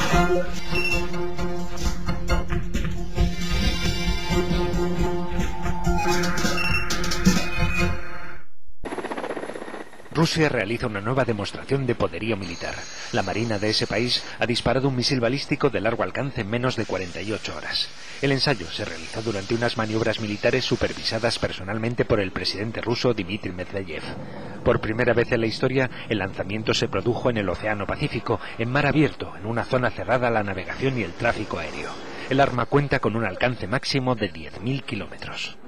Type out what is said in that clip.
Rusia realiza una nueva demostración de poderío militar. La Marina de ese país ha disparado un misil balístico de largo alcance en menos de 48 horas. El ensayo se realizó durante unas maniobras militares supervisadas personalmente por el presidente ruso Dmitry Medvedev. Por primera vez en la historia, el lanzamiento se produjo en el Océano Pacífico, en mar abierto, en una zona cerrada a la navegación y el tráfico aéreo. El arma cuenta con un alcance máximo de 10.000 kilómetros.